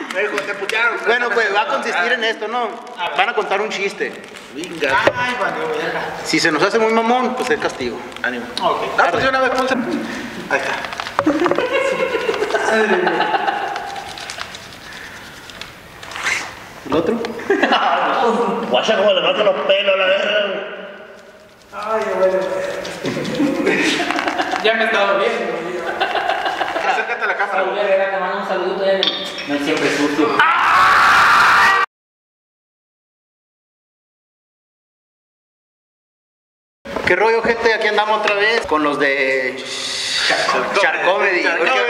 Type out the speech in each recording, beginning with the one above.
Me dijo, te putearon. Bueno, pues va a consistir en esto, ¿no? Van a contar un chiste. Venga. Ay, vale, verga. Si se nos hace muy mamón, pues es castigo. Ánimo. Ok. Ah, pues de una vez, ponse. Ahí está. ¿El otro? Guacha como le matan los pelos, la verdad. Ay, vale. Ya me estaba viendo. Acércate a la cámara. Raúl Herrera, te mando un saludo. No es siempre sucio. ¿Qué rollo, gente? Aquí andamos otra vez con los de Shark Comedy.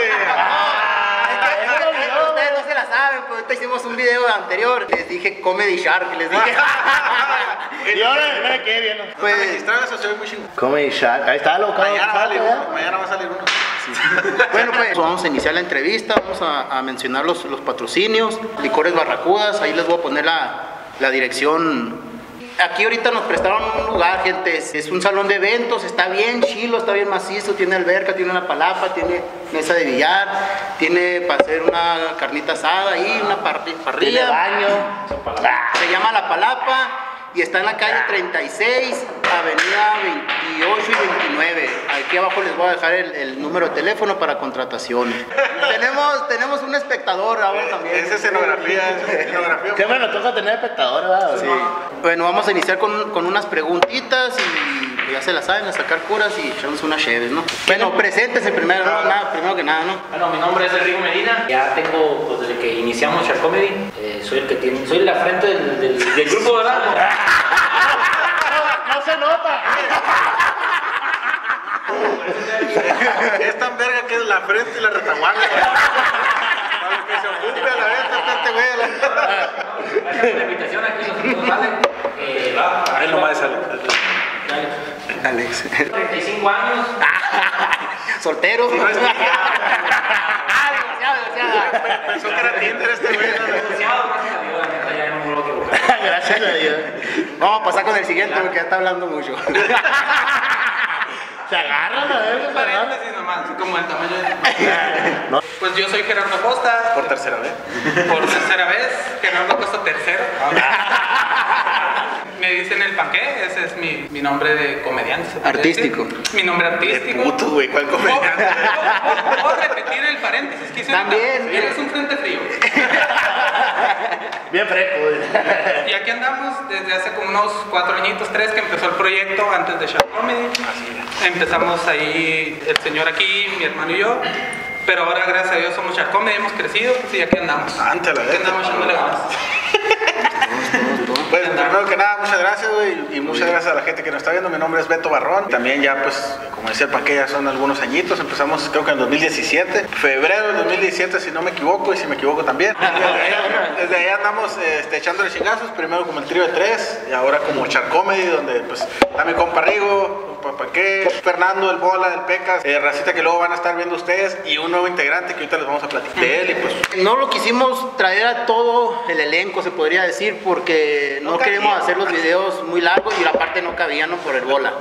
Ustedes no se la saben, pues ahorita hicimos un video anterior. Les dije Comedy Shark, les dije. Y ahora me quedé viendo. Pues Pues, registrado, eso se ve muy chingón. Comedy Shark. Ahí está, loco. Mañana va a salir uno. Mañana va a salir uno. bueno, pues vamos a iniciar la entrevista. Vamos a mencionar los patrocinios. Licores Barracudas, ahí les voy a poner la dirección. Aquí ahorita nos prestaron un lugar, gente. Es un salón de eventos, está bien chilo, está bien macizo, tiene alberca, tiene una palapa, tiene mesa de billar, tiene para hacer una carnita asada y una parrilla. Tiene baño. Se llama La Palapa y está en la calle 36, avenida 28 y 29. Aquí abajo les voy a dejar el número de teléfono para contrataciones. tenemos un espectador ahora también. Es escenografía, es escenografía. Qué bueno, toca tener espectadores, ¿verdad? Sí. Bueno, vamos a iniciar con unas preguntitas y pues, ya se las saben, a sacar curas y echamos unas cheves, ¿no? Bueno, preséntese primero, ¿no? Primero que nada, ¿no? Bueno, mi nombre es Enrico Medina. Ya tengo, pues desde que iniciamos Shark Comedy, soy la frente del grupo, ¿verdad? No se nota. Es tan verga que es la frente y la retaguardia. Para lo que se ocupe a la vez, este güey. Gracias por la invitación, aquí los amigos salen. Ahí nomás sale. Alex. 35 años. Soltero. Pensó que era Tinder este güey. Divorciado, gracias a Dios, la neta, ya no me vuelvo a equivocar. Gracias a Dios. Vamos a pasar con el siguiente porque ya está hablando mucho. Se agarran a veces, ¿verdad? Paréntesis nomás, como el tamaño de... No. Pues yo soy Gerardo Costa, Por tercera vez. por tercera vez, Gerardo Costa tercero. Me dicen el panqué, ese es mi nombre de comediante. se podría Artístico. decir. Mi nombre artístico. Puto, güey, ¿cuál comediante? ¿Puedo repetir el paréntesis que hice ahorita? También. Eres un frente frío. Bien fresco, güey. Y aquí andamos desde hace como unos 4 añitos, 3 que empezó el proyecto antes de Shark Comedy. Empezamos ahí el señor aquí, mi hermano y yo. Pero ahora, gracias a Dios, somos Shark Comedy, hemos crecido pues, y aquí andamos. Ante la Aquí vez. andamos echándole ganas. Pues primero que nada, muchas gracias, güey, y muchas gracias a la gente que nos está viendo. Mi nombre es Beto Barrón. También ya, pues, como decía el Paqué, ya son algunos añitos. Empezamos, creo que en 2017, febrero del 2017, si no me equivoco, y si me equivoco también. Desde ahí andamos echándole chingazos, primero como el trío de 3, y ahora como Shark Comedy, donde, pues, está mi compa Rigo, Paqué, Fernando, el Bola, el Pecas, racita que luego van a estar viendo ustedes, y un nuevo integrante que ahorita les vamos a platicar de él, y pues... No lo quisimos traer a todo el elenco, se podría decir, porque no queremos hacer los videos muy largos y aparte no cabían, ¿no? Por el Bola.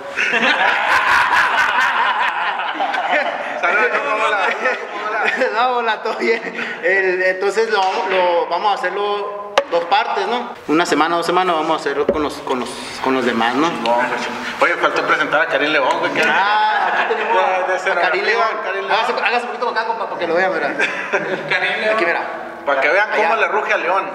Saludos, Bola. No, Bola, todo bien. Entonces lo vamos a hacerlo 2 partes, ¿no? Una semana, 2 semanas vamos a hacerlo con los demás, ¿no? Oye, faltó presentar a Karim León, güey. Aquí tenemos a Karim León. Karim León. Hágase un poquito acá, compa, para que lo vean, mira. Karim León. Aquí, mira. Para que vean cómo Allá. le ruge a León.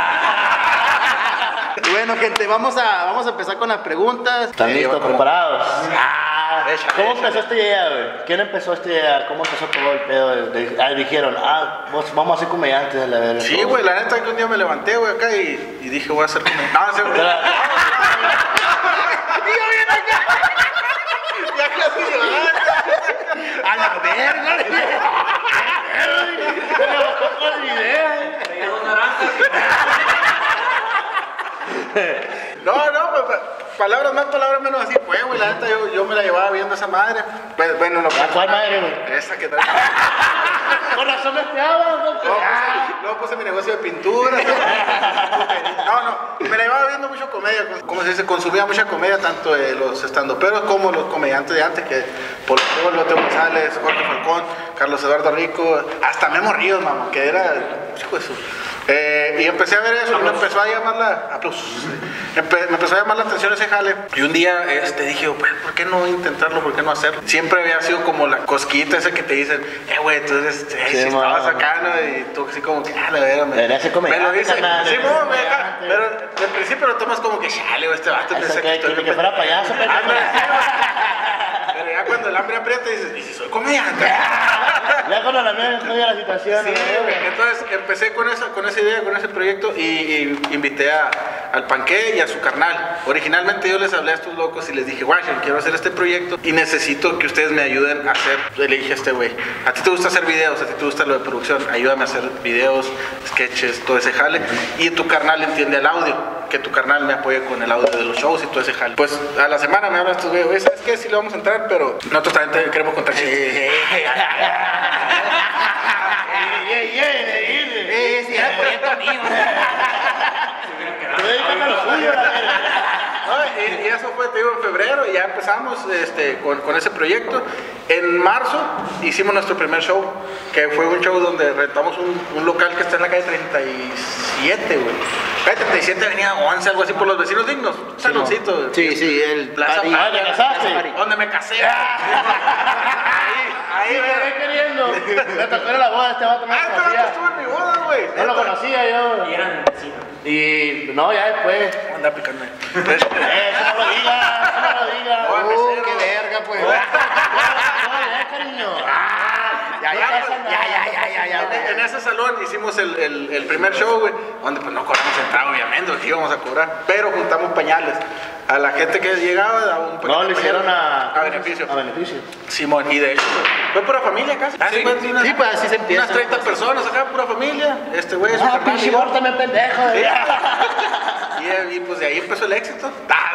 Bueno, gente, vamos a empezar con las preguntas. ¿Están listos, ¿cómo? preparados? Échale, ¿Cómo échale. empezó esta idea, güey? ¿Quién empezó esta idea? ¿Cómo empezó todo el pedo? Dijeron, vamos a ser comediantes de la verga. Sí, güey, la neta que un día me levanté, güey, acá y dije, voy a hacer comediante. No, se... Ya casi llorando. A la verga. Traía 2 naranjas. No, palabras más, palabras menos, así fue, güey, la neta yo me la llevaba viendo esa madre. Pues, bueno, lo ¿Cuál madre, güey? Esa que trae. Con razón me esperaba, güey. Luego puse mi negocio de pintura. No, me la llevaba viendo mucho comedia, como se dice, consumía mucha comedia, tanto de los estandoperos como los comediantes de antes, que por ejemplo, Teo González, Jorge Falcón, Carlos Eduardo Rico, hasta Memo Ríos, mamá, que era, hijo de su... Y empecé a ver eso, me empezó a llamar me empezó a llamar la atención ese jale. Y un día dije, pues, ¿por qué no intentarlo? ¿Por qué no hacerlo? Siempre había sido como la cosquita esa que te dicen, güey, tú eres, si estabas acá, ¿no? Y tú así como que, la verdad, me lo dicen. Sí, pero de principio lo tomas como que, chale, güey, este vato. Que fuera payaso, pero ya cuando el hambre aprieta dices, ¿y si soy comediante? Ya cuando la mía jodía la situación. Sí, entonces empecé con esa idea, con ese proyecto y invité al Panqué y a su carnal. Originalmente yo les hablé a estos locos y les dije, guay, quiero hacer este proyecto y necesito que ustedes me ayuden a hacer. Le dije a este güey, a ti te gusta hacer videos, a ti te gusta lo de producción, ayúdame a hacer videos, sketches, todo ese jale. Y tu carnal entiende el audio, que tu carnal me apoye con el audio de los shows y todo ese jale. Pues a la semana me hablan estos güeyes, ¿sabes qué? Sí le vamos a entrar, pero nosotros también queremos contar chistes. Sí, era proyecto mío. Y eso fue, te digo, en febrero y ya empezamos con ese proyecto. En marzo hicimos nuestro primer show, que fue un show donde rentamos un local que está en la calle 37, güey. Calle 37, avenida 11, algo así, por los vecinos dignos. Un saloncito. Sí, el Plaza París. París. ¿Te casaste? Donde me casé. Ahí, Me quedé queriendo. Me tocó en la boda, este vato no lo este vato conocía. estuvo en mi boda, güey. No lo conocía yo. Y eran vecinos. Y no, ya después. Anda picando. Eso no lo digas, eso no lo digas. Qué verga, pues. Cariño. Ya. En ese salón hicimos el primer show, güey, donde pues no cobramos entrada, obviamente, porque íbamos a cobrar, pero juntamos pañales. A la gente que llegaba daba un paquete No, le de hicieron pañales a beneficio. A beneficio. Simón, y de hecho, fue pura familia casi. Sí, pues así se empieza. Unas 30 personas acá, pura familia. Este güey es un Ah, carnal. pinche gordo también pendejo. Y pues de ahí empezó el éxito.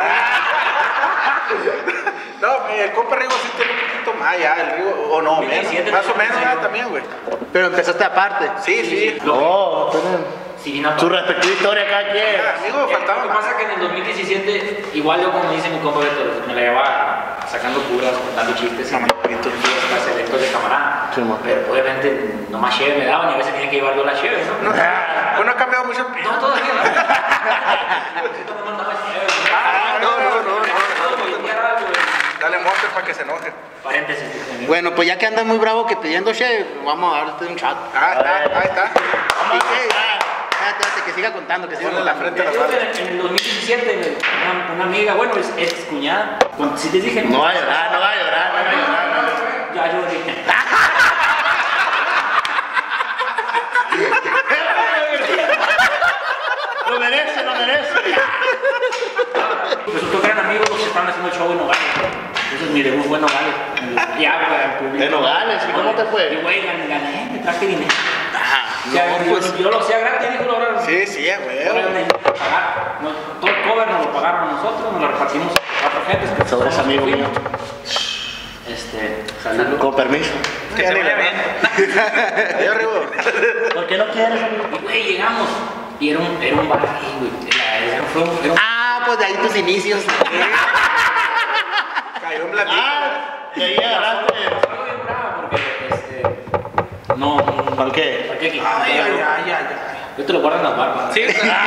No, el compa Rigo sí tiene un poquito más ya, el Rigo, o no, menos, 17, más o menos sí. ya también, güey. Pero empezaste aparte. Sí. No, tienen Sí, no, su respectiva historia cada quien. Amigo, faltaba Lo que más. pasa es que en el 2017, igual yo como dice mi compa Beto, me la llevaba sacando curas, contando chistes y fiestas, eventos de camarada. Sí, man. Pero obviamente nomás cheve me daban y a veces tenía que llevar yo la cheve, ¿no? Pues no ha cambiado mucho. No, todavía no. No me mandaba cheve. Dale monte para que se enoje. Paréntesis. Bueno, pues ya que andas muy bravo que pidiendo chef, vamos a darte un chat. Ahí está. ¿Y qué? Espérate, que siga contando, que siga Ponle la contando. frente a la Yo mano. en el 2017, una amiga, bueno, es cuñada. Si te dije. No va a llorar, no va a llorar, no va a llorar. Ya yo dije. Lo merece, lo merece. Resultó que eran amigos los que estaban haciendo el show en Nogales. Entonces mi debut fue en Nogales. Ya, para el público. ¿En Nogales? ¿Y cómo te fue? Y güey, gané, me traje dinero. Ajá. O sea, No, pues. yo lo hacía gratis, dijo ahora. Sí, güey. Ahora necesito pagar. Todo el cover nos lo pagaron a nosotros, nos lo repartimos a 4 gentes. Que Sobre ese amigo mío. Salud. Con permiso. Que te vaya bien. Adiós, Rigo. ¿Por qué no quieres, amigo? Y güey, llegamos. Y era un bar ahí, güey. Era un Ah, pues de ahí tus inicios. Cayó en blandito. Y ahí agarraste. Estaba bien bravo porque, no. ¿Para qué? ¿Para qué? Ay. Yo te lo guardo en las barbas. Sí.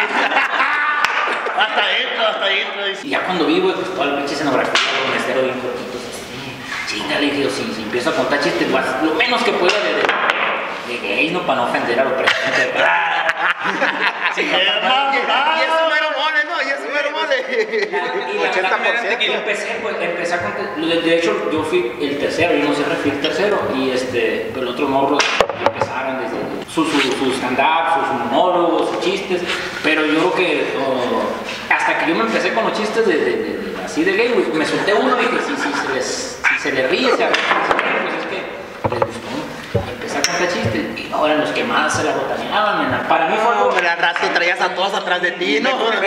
Hasta adentro. Dice. Y ya cuando vi, güey, pues toda la pinche escenografía, los mesteros bien cortitos, chinga, le dije, si empiezo a contar chistes, lo menos que pueda de gays, no, para no ofender a los presentes. Y es un mero mole, ¿no? Y es un mero mole. Y la 80%. y empecé a contar. De hecho, yo fui el tercero, yo no sé, fui el tercero. Y pero el otro morro empezaron desde su stand-up, sus monólogos, sus chistes. Pero yo creo que hasta que yo me empecé con los chistes así de gay, güey, me solté uno y dije, si se le ríe, pues es que les gustó. Empecé a contar chistes y ahora los que más se la botaneaban. Para mí fue algo. Pero al rato traías a todos atrás de ti, ¿no? ¿Cómo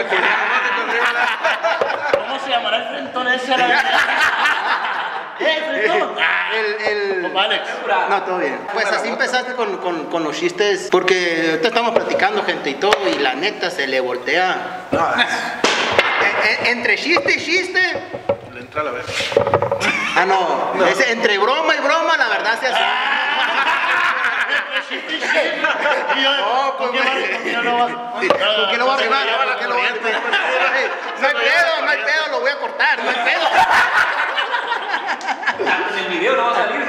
se llamará el frentón ese? ¿Frentón? El Alex. No, todo bien. Pues así empezaste con los chistes, porque ahorita estamos platicando, gente, y todo, y la neta se le voltea. Entre chiste y chiste. Le entra la vez. Ah, no. Entre broma y broma, la verdad se hace. Y yo, No, ¿con pues, qué güey. ¿con quién lo va ¿Con qué lo va a arreglar? ¿Con qué lo va a arreglar? No hay pedo, lo voy a cortar, no hay pedo. En el video no va a salir.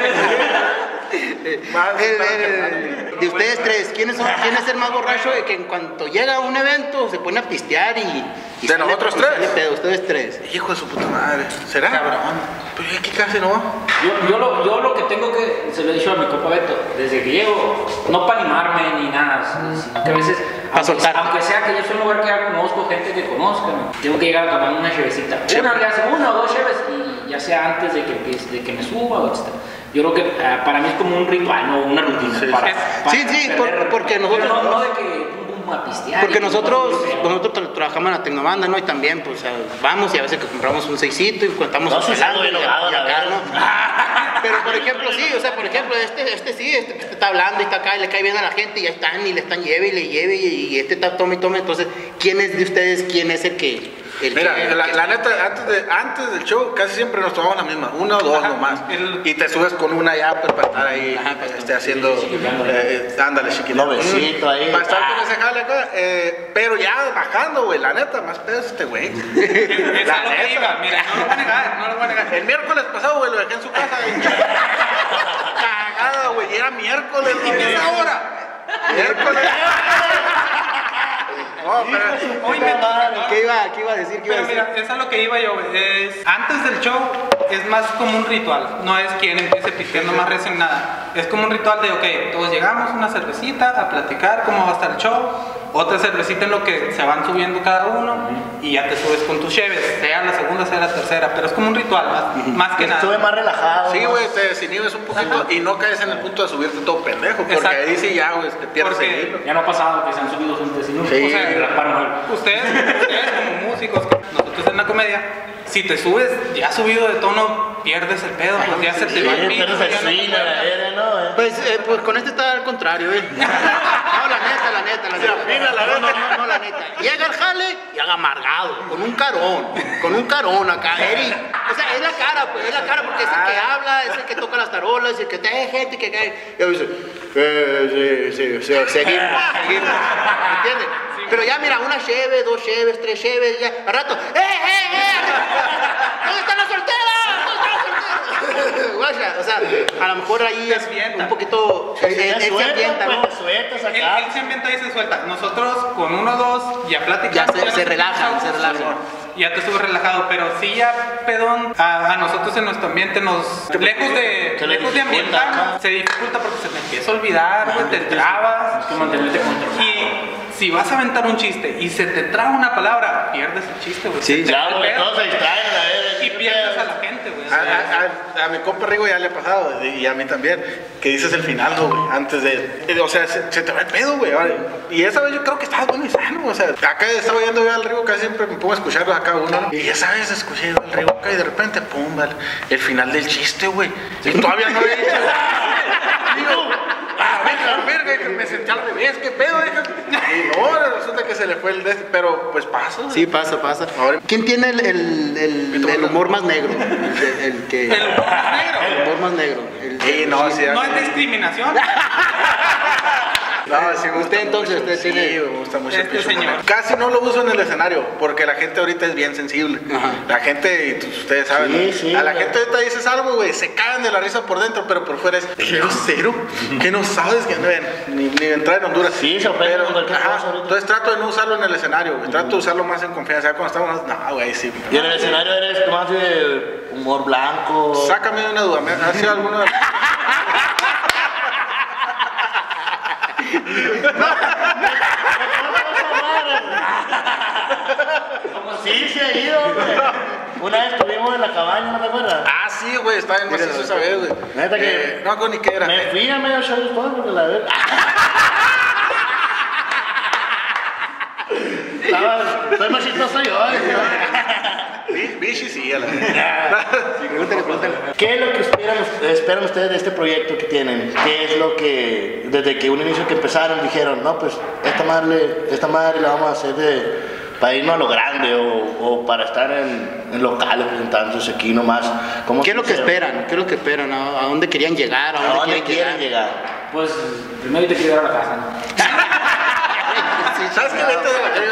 De ustedes tres, ¿quién es el más borracho de que en cuanto llega a un evento se pone a pistear y ¿De sale- nosotros y tres? sale pedo? Ustedes tres. Hijo de su puta madre. ¿Será? Cabrón. Pero aquí casi no va. Yo lo que tengo que, se lo he dicho a mi compa Beto, desde que llego, no para animarme ni nada, sino que a veces, soltar. aunque sea que yo soy un lugar que ya conozco, gente que conozca, tengo que llegar a tomar una chevecita. Una o dos cheves, y ya sea antes de que me suba o etc. Yo creo que para mí es como un ritual, no una rutina. Sí, sí, porque pero nosotros... no de que a pistear. Porque y nosotros que trabajamos en la Tecnobanda, ¿no? Y también, pues, o sea, vamos y a veces que compramos un seisito y contamos No, sí, salgo y enojado, acá, la verdad. ¿no? Pero, por ejemplo, sí, o sea, por ejemplo, este está hablando y está acá y le cae bien a la gente y ya están y le están lleve y este está tome y tome. Entonces, ¿quién es de ustedes, quién es el que... Mira, la neta, antes del show casi siempre nos tomamos la misma, una o dos nomás. Y te subes con una ya pues para estar ahí haciendo, ándale, chiquillo. Novecito ahí. Para estar con ese jale acá. Pero ya bajando, güey, la neta, más pedo es este güey. Es a lo que iba, mira, no lo voy a negar. El miércoles pasado, güey, lo dejé en su casa. Cagada, güey, y era miércoles. ¿Y qué es ahora? Miércoles. No, pero... Hoy me toca. ¿Qué iba a decir? Pero mira, eso es lo que iba yo, güey. Antes del show es más como un ritual. No es quien empiece pisteando más recién nada. Es como un ritual de, ok, todos llegamos, una cervecita, a platicar cómo va a estar el show. Otra cervecita en lo que se van subiendo cada uno. Y ya te subes con tus cheves. Sea la segunda, sea la tercera. Pero es como un ritual, más que Estuve nada. más relajado. Sí, ¿no? güey, te desinhibes un poquito y no caes en el punto de subirte todo pendejo. Porque Exacto. ahí sí ya, güey, te pierdes Porque el hilo. ya no ha pasado que se han subido gente sin Sí. o sea, y rasparon algo. Ustedes como músicos, nosotros en la comedia, si te subes ya subido de tono, pierdes el pedo, pues ya se te Sí, va el pico, pero se ya no te swing a la acuerdas. verga, ¿no? Pues con este está al contrario, ¿eh? No, la neta. No, la neta. Llega el jale y haga amargado, con un carón acá, Eri. O sea, es la cara, pues, porque es el que habla, es el que toca las tarolas, es el que te gente que cae. Y dice, seguimos, ¿me entiendes? Pero ya mira, una cheve, dos cheves, tres cheves, ya, al rato, ¿dónde están las solteras? Guacha, o sea, a lo mejor ahí Se es ambienta. un poquito, él se ambienta, ¿no? Pues te sueltas Él acá. se ambienta y se suelta. Nosotros con uno o dos ya platicamos. Ya se relajan. Ya te estuvo relajado, pero sí ya, pedón, a nosotros en nuestro ambiente lejos de ambientar, se dificulta porque se te empieza a olvidar, güey, te trabas. Hay que mantenerte controlado. Y si vas a aventar un chiste y se te traba una palabra, pierdes el chiste, güey. Sí, Se te Ya, va el güey, pedo. todos se distraen a la verga. Y pierdes a la gente, güey. A mi compa Rigo ya le ha pasado, y a mí también, que dices el final, ¿no, güey? Antes o sea, se te va el pedo, güey. Y esa vez yo creo que estabas bueno y sano, o sea, acá estaba oyendo yo al Rigo, casi siempre me pongo a escucharlo a cada uno, ¿no? Y esa vez escuché yo al Rigo acá y de repente, pum, vale, el final del chiste, güey. Y todavía no había dicho. Digo, a la verga, que me senté al revés, ¿qué pedo? Y no, resulta que se le fue pero pues pasa. Sí, pasa. Ahora- ¿Quién tiene el humor más negro? El humor más negro. El humor más negro. Sí, no, sí. No es discriminación. No, sí, me gusta Usted entonces, mucho. usted Sí, tiene- me gusta mucho el Este Picho señor. Manero. Casi no lo uso en el escenario, porque la gente ahorita es bien sensible. Ajá. La gente, y ustedes saben, Sí, ¿no? sí, a la güey. gente ahorita dices algo, güey, se cagan de la risa por dentro, pero por fuera es cero, que no sabes que ni entrar en Honduras. Sí, se ofenden con cualquier cosa ahorita. Entonces trato de no usarlo en el escenario, güey. Trato de usarlo más en confianza. Ya cuando estamos, no, güey, sí. Y en el escenario eres más de humor blanco. Sácame de una duda, ¿me ha sido alguno de... Sí, se ha ido, güey. Una vez estuvimos en la cabaña, ¿no te acuerdas? Ah, sí, güey, estaba en macizo esa vez, güey. Neta que- no, con ni qué era. Me fui a medio show después porque la verdad. Soy más chistoso yo. Bichi sí, a la Pregúntale. ¿Qué es lo que esperan ustedes de este proyecto que tienen? ¿Qué es lo que, desde que un inicio que empezaron, dijeron, no, pues esta madre la vamos a hacer para irnos a lo grande o para estar en locales presentándose aquí nomás? ¿Qué es lo que esperan? ¿Qué es lo que esperan? ¿A dónde querían llegar? ¿A dónde quieren llegar? Pues primero yo te quiero llevar a la casa, ¿no? ¿Sabes qué? Vete de la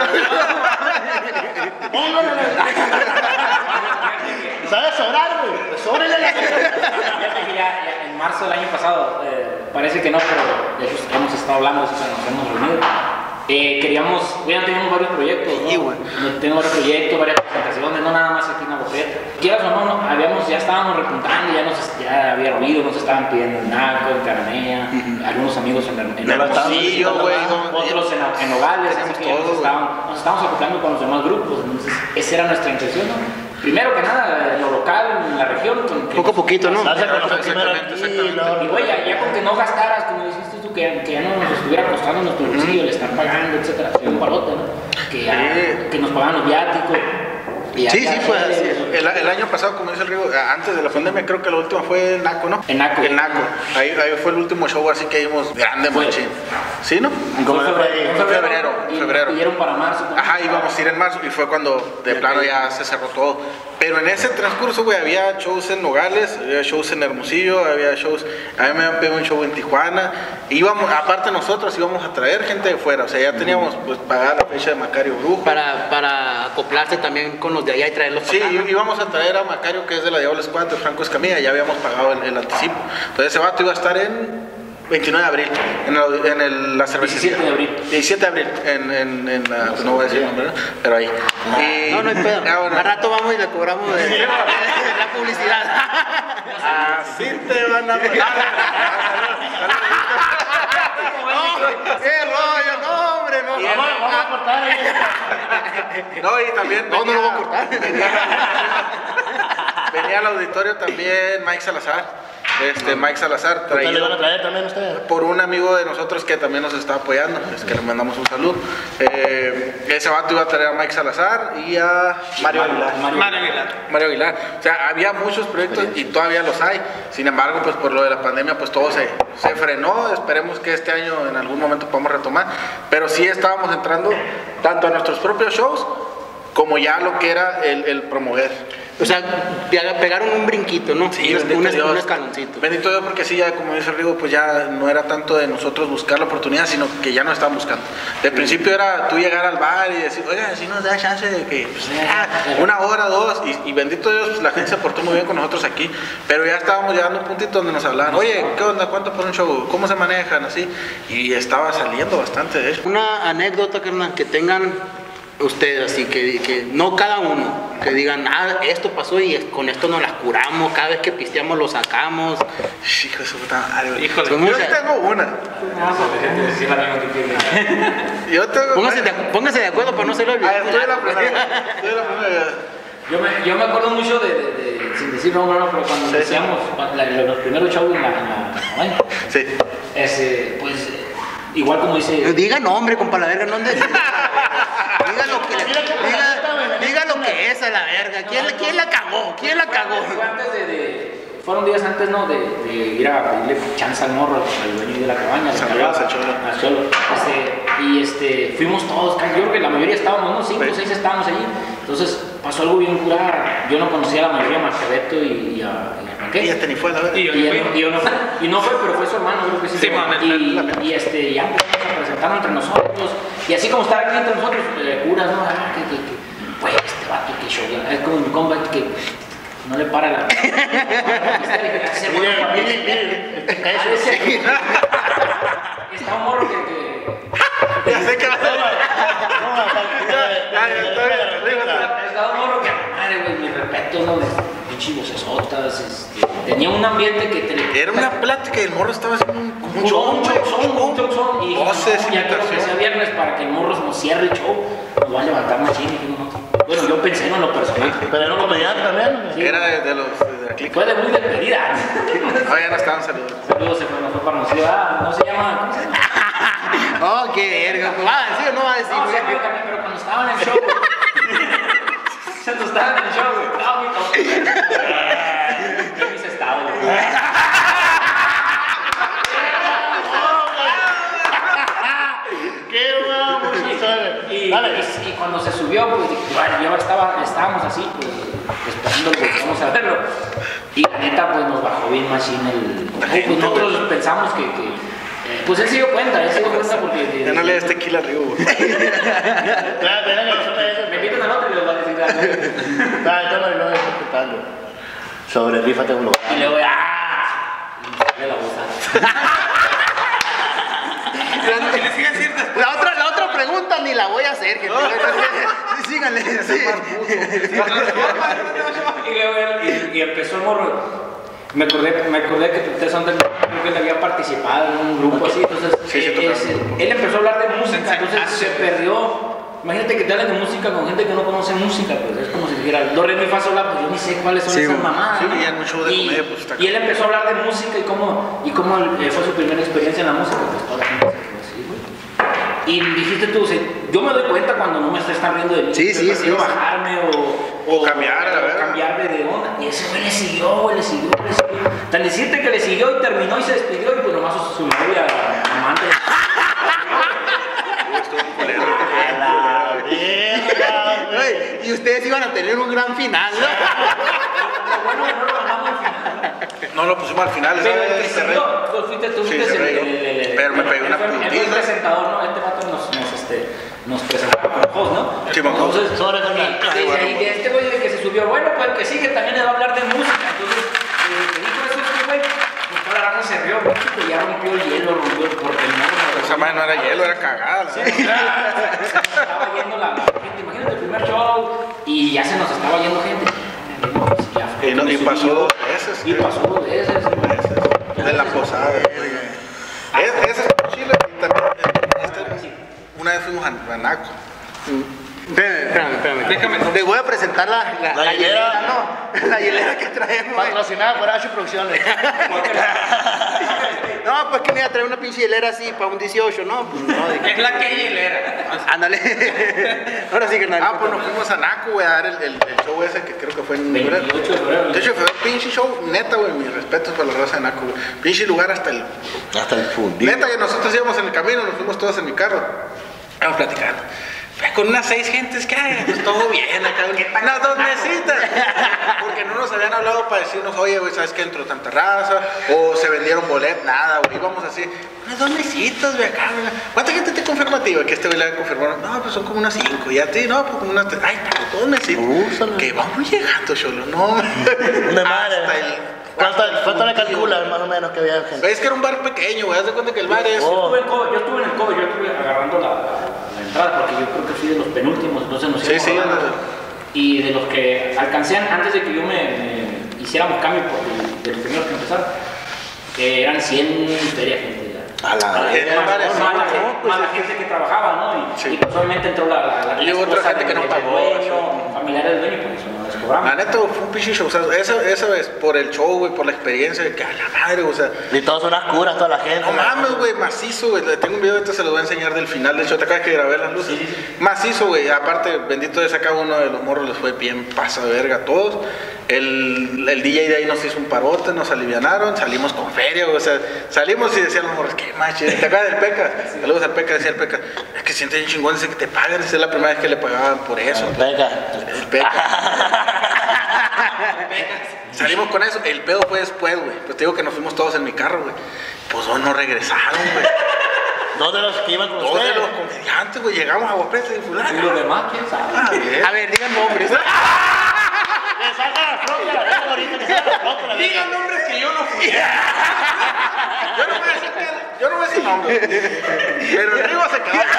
¿Sabes orar, güey? Sóbrele la Fíjate que ya en marzo del año pasado, parece que no, pero de hecho hemos estado hablando, o sea, nos hemos reunido. Queríamos, bueno, teníamos varios proyectos, ¿no? Tenemos varios proyectos, varias presentaciones, no nada más aquí en Agua Prieta. Quieras o no, ya estábamos repuntando, ya había ruido, nos estaban pidiendo en Naco, en Cananea, algunos amigos en Hermosillo, güey. otros en Nogales, así que nos estábamos acoplando con los demás grupos, entonces esa era nuestra intención, ¿no? Primero que nada, en lo local, en la región. Poco a poquito, ¿no? Y güey, ya con que no gastaras, como dijiste tú, que ya no nos estuviera costando nuestro bolsillo, el estar pagando, etcétera. Fue un palote, ¿no? Que nos pagaban los viáticos. Sí, fue así. El año pasado, como dice el Rigo, antes de la pandemia, creo que la última fue en Naco, ¿no? En Naco. En Naco. Ahí fue el último show, así que íbamos grande, machín. ¿Sí, no? En febrero. Pidieron para marzo. Ajá, íbamos a ir en marzo y fue cuando de plano ya se cerró todo. Pero en ese transcurso, güey, había shows en Nogales, había shows en Hermosillo, había shows. A mí me habían pedido un show en Tijuana. Íbamos, aparte nosotros íbamos a traer gente de fuera, o sea, ya teníamos pues pagada la fecha de Macario Brujo. Para acoplarse también con los de allá y traerlos Sí, para acá, ¿no? íbamos a traer a Macario, que es de la Diablo Squad, de Franco Escamilla, ya habíamos pagado el anticipo. Entonces ese vato iba a estar en 29 de abril, en la cervecería. 17 de abril. 17 de abril, en la, pues no voy a decir el nombre, ¿no? Pero ahí. No hay pedo. Bueno. Al rato vamos y le cobramos la publicidad. Así te van a pagar. ¡Qué rollo! No, hombre, no. Vamos a cortar ahí. No, y también. No lo voy a cortar. Venía al auditorio también Mike Salazar. Mike Salazar ¿Ustedes le van traído a traer también ustedes? por un amigo de nosotros que también nos está apoyando, es que le mandamos un saludo. Ese vato iba a traer a Mike Salazar y a Mario Aguilar. Mario Aguilar. O sea, había muchos proyectos y todavía los hay. Sin embargo, pues por lo de la pandemia, pues todo se frenó. Esperemos que este año en algún momento podamos retomar. Pero sí estábamos entrando tanto a nuestros propios shows como ya lo que era el promover. O sea, pegaron un brinquito, ¿no? Sí, un escaloncito. Bendito Dios, porque sí, ya como dice el Rigo, pues ya no era tanto de nosotros buscar la oportunidad, sino que ya no estaban buscando. De principio era tú llegar al bar y decir, oiga, si nos da chance de que pues, una hora, dos, y bendito Dios, pues, la gente se portó muy bien con nosotros aquí, pero ya estábamos llegando a un puntito donde nos hablaban, oye, ¿qué onda? ¿Cuánto por un show? ¿Cómo se manejan? Así, y estaba saliendo bastante de eso. Una anécdota, carnal, que tengan ustedes, así que no cada uno, que digan, esto pasó y con esto nos las curamos, cada vez que pisteamos lo sacamos. Hijo de su puta madre, güey. Híjole. Yo tengo una. Yo tengo. Pónganse de acuerdo para no se lo olviden. Estoy la primera. Yo me acuerdo mucho de sin decir nombre, pero cuando iniciamos los primeros shows en la Sí. pues igual como dice. Diga nombre, compa, la verga, no ande. Diga lo que es a la verga. ¿Quién la cagó? ¿Quién la cagó? Fueron días antes, ¿no? De ir a pedirle chance al morro, al dueño de la cabaña. Saludos a Cholo. Fuimos todos, yo creo que la mayoría estábamos, ¿no? 5 o 6 estábamos allí. Entonces pasó algo bien curada. Yo no conocía a la mayoría más que a Beto y a Panqué. Y ni fue, la verdad. Y yo no fue. Y no fue, pero fue su hermano, creo que sí. Sí, y ya empezamos a presentarnos entre nosotros. Y así como estar aquí entre nosotros, curas, ¿no? Pues este vato que show. Es como mi compa que no le para la. Está un morro que. Ya sé que va a ser. Estaba un morro que, madre, güey, mi respeto, ¿no? Pinche vocesotas, tenía un ambiente que Era una plática y el morro estaba haciendo un show. Y voces, ya creo que sea viernes para que el morro nos cierre el show, nos va a levantar más chile. Bueno, yo pensé en lo personal. Pero era un comediante también. Sí. Era de la clica. Fue de muy despedida. No, ya no estaban saludos. Saludos, se fue para nosotros. No se llama. ¿Cómo se llama? Oh, qué verga. ¿Va a decir o no va a decir? No, sí, pero cuando estaba en el show. Cuando estaba en el show, güey. No, mi cabrón. Yo mis estados, güey. ¡Qué vamos! Y y cuando se subió, pues dije, bueno, ya estábamos así, pues esperando que vamos a verlo. Y la neta, pues nos bajó bien machine pues nosotros pensamos que pues él se dio cuenta porque... Ya no le des tequila arriba, güey. Me invitan al otro y le voy a decir algo. No, estoy contando. Sobre rífate un lugar. Y le voy a... la bolsa. La otra pregunta ni la voy a hacer, gente. Síganle. Sí. Y empezó el morro. Me acordé que ustedes son creo que él había participado en un grupo así, entonces él empezó a hablar de música, entonces se perdió. Imagínate que te hablan de música con gente que no conoce música, pues es como si dijera do, re, mi, fa, sol, la, pues yo ni sé cuáles son esas mamadas. Sí, ¿no? y en un show de comedia, pues está. Y él empezó a hablar de música y cómo fue su primera experiencia en la música, pues toda la gente se quedó así, güey. Y dijiste tú, yo me doy cuenta cuando no me están riendo de mí. Sí. Bajarme o cambiar, a ver. Cambiar de onda. Y ese güey le siguió. Tan decirte que le siguió y terminó y se despidió y pues nomás su novia, amante. Y ustedes iban a tener un gran final, ¿no? Bueno, no lo mandamos al final. No lo pusimos al final, Pero el que ¿sabes? siguió, tú fuiste Pero me pegué una Él fue el putiza. presentador, ¿no? Este vato nos presentaba como host, ¿no? Sí, como host. Entonces, y de este güey de que se subió, bueno, pues el que sigue también le va a hablar de música. Entonces, que dijo eso este güey, pues toda la raza se rió mucho, pues ya rompió el hielo, porque el morro. Esa madre no era hielo, era cagada. Sí, estaba yendo la gente, imagínate el primer show y ya se nos estaba yendo gente. Y pasó 2 veces. Y pasó 2 veces. De la posada. Ese es Chile y también. Una vez fuimos a Naco. Espérame. Déjame. Les voy a presentar la hielera. la hielera que traemos. Patrocinada por H Producciones. No, pues que me iba a traer una pinche hielera así para un 18, ¿no? Pues no, Es la que hielera. Ándale. Ahora sí que nada. Pues nos fuimos a Naco, güey, a dar el show ese que creo que fue en 28 de febrero. De hecho, fue un pinche show, neta, güey, mis respetos para la raza de Naco, güey. Pinche lugar hasta el fundido. Neta, que nosotros íbamos en el camino, nos fuimos todos en mi carro. Vamos platicando. Con unas 6 gentes que hay, pues todo bien acá, unas 2 mesitas. Porque no nos habían hablado para decirnos, oye, güey, ¿sabes qué? Entró tanta raza, o se vendieron boletos, nada, güey, íbamos así, unas 2 mesitas, güey, acá, güey. ¿Cuánta gente te confirma a ti, güey? Que este güey le confirmaron, no, pues son como unas 5, y a ti, no, pues como unas 3, ay, pero 2 mesitas. Que vamos llegando, cholo, no. De madre. ¿Cuánto le calculas más o menos que había gente? Es que era un bar pequeño, güey, haz de cuenta que el bar es... Yo estuve en el cover, yo estuve agarrando la entrada porque yo creo que fui de los penúltimos, entonces nos íbamos agarrando. Y de los que alcancé antes de que yo me hiciéramos cambio, porque de los primeros que empezaron, eran 100 ferias gente. A la vez. Más la gente que trabajaba, ¿no? Y pues obviamente entró la y hubo otra gente que no pagó. Familiares del dueño, por eso no les cobramos. La neta fue un pinche show, o sea, esa vez por el show, güey, por la experiencia, que a la madre, o sea. Y todas son unas curas, toda la gente. No mames, güey, macizo, güey. Tengo un video ahorita, se lo voy a enseñar del final del show. ¿Te acuerdas que grabé las luces? Sí. Macizo, güey. Aparte, bendito de cada uno de los morros les fue bien, pasa de verga a todos. El DJ de ahí nos hizo un parote, nos alivianaron, salimos con feria, güey. O sea, salimos y decían los morros, qué macho. ¿Te acuerdas del Peca? Saludos al Peca, decía el Peca. Es que siente bien chingón, dice que te pagan. Esa es la primera vez que le pagaban por eso. El Peca. El Peca. Salimos con eso, el pedo fue después, güey. Pues te digo que nos fuimos todos en mi carro, güey. Pues no regresaron, güey. 2 de los que iban con 2 ustedes. de los comediantes, güey. Llegamos a Guapete y fulano. Y los demás, ¿quién sabe? A ver, digan nombres. Que salga la flota, la verga ahorita, que salga la flota, la verga. Digan nombres que yo no fui. Yo no voy a decir nombre. Pero el Rigo se quedó.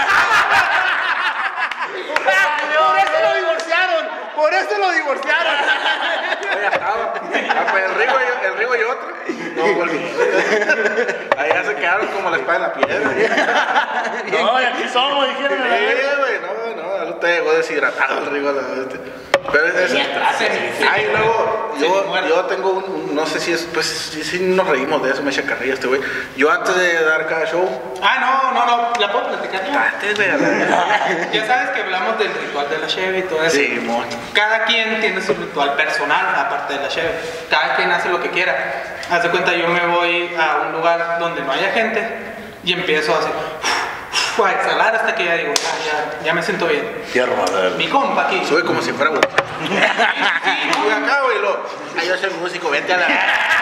Por eso lo divorciaron. Ya estaba. Pues el Rigo y otro. No volví. Allá se quedaron como la espada en la piedra. No, y aquí somos, dijeron. Güey, no te llegó deshidratado el Rigo. Pero es ay, luego yo tengo un, no sé si es, pues sí nos reímos de eso, me echa carrilla este güey. Yo antes de dar cada show. No, la puedo platicar. Antes de Ya sabes que hablamos del ritual de la cheve y todo eso. Sí, mon. Cada quien tiene su ritual personal, aparte de la cheve. Cada quien hace lo que quiera. Haz de cuenta, yo me voy a un lugar donde no haya gente y empiezo así. a exhalar hasta que ya digo, ya me siento bien. Tierra, Mi compa aquí. Sube como si fuera güey. Sube acá, güey. Ay, yo soy músico, vete a la.